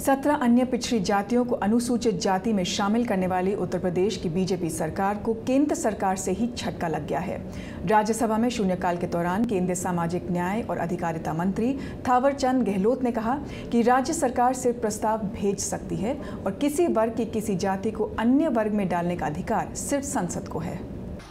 17 अन्य पिछड़ी जातियों को अनुसूचित जाति में शामिल करने वाली उत्तर प्रदेश की बीजेपी सरकार को केंद्र सरकार से ही झटका लग गया है। राज्यसभा में शून्यकाल के दौरान केंद्रीय सामाजिक न्याय और अधिकारिता मंत्री थावर चंद गहलोत ने कहा कि राज्य सरकार सिर्फ प्रस्ताव भेज सकती है और किसी वर्ग की किसी जाति को अन्य वर्ग में डालने का अधिकार सिर्फ संसद को है।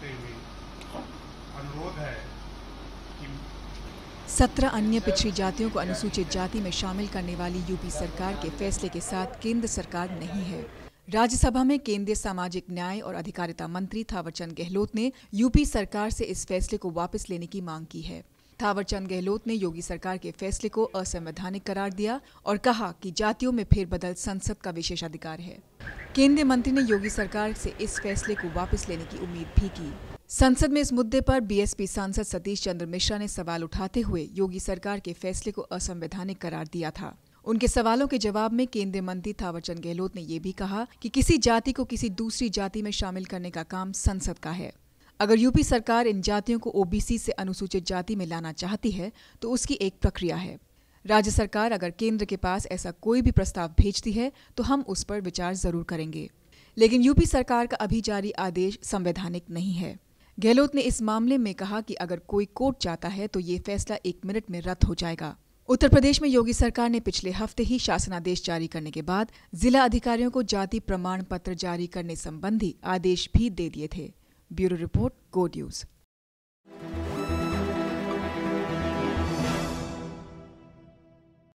17 अन्य पिछड़ी जातियों को अनुसूचित जाति में शामिल करने वाली यूपी सरकार के फैसले के साथ केंद्र सरकार नहीं है। राज्यसभा में केंद्रीय सामाजिक न्याय और अधिकारिता मंत्री थावर चंद गहलोत ने यूपी सरकार से इस फैसले को वापस लेने की मांग की है। थावर चंद गहलोत ने योगी सरकार के फैसले को असंवैधानिक करार दिया और कहा कि जातियों में फेरबदल संसद का विशेषाधिकार है। केंद्रीय मंत्री ने योगी सरकार से इस फैसले को वापस लेने की उम्मीद भी की। संसद में इस मुद्दे पर बीएसपी सांसद सतीश चंद्र मिश्रा ने सवाल उठाते हुए योगी सरकार के फैसले को असंवैधानिक करार दिया था। उनके सवालों के जवाब में केंद्रीय मंत्री थावर चंद गहलोत ने यह भी कहा कि किसी जाति को किसी दूसरी जाति में शामिल करने का काम संसद का है। अगर यूपी सरकार इन जातियों को ओबीसी से अनुसूचित जाति में लाना चाहती है तो उसकी एक प्रक्रिया है। राज्य सरकार अगर केंद्र के पास ऐसा कोई भी प्रस्ताव भेजती है तो हम उस पर विचार जरूर करेंगे, लेकिन यूपी सरकार का अभी जारी आदेश संवैधानिक नहीं है। गहलोत ने इस मामले में कहा कि अगर कोई कोर्ट जाता है तो ये फैसला 1 मिनट में रद्द हो जाएगा। उत्तर प्रदेश में योगी सरकार ने पिछले हफ्ते ही शासनादेश जारी करने के बाद जिला अधिकारियों को जाति प्रमाण पत्र जारी करने संबंधी आदेश भी दे दिए थे। Bureau report, go news.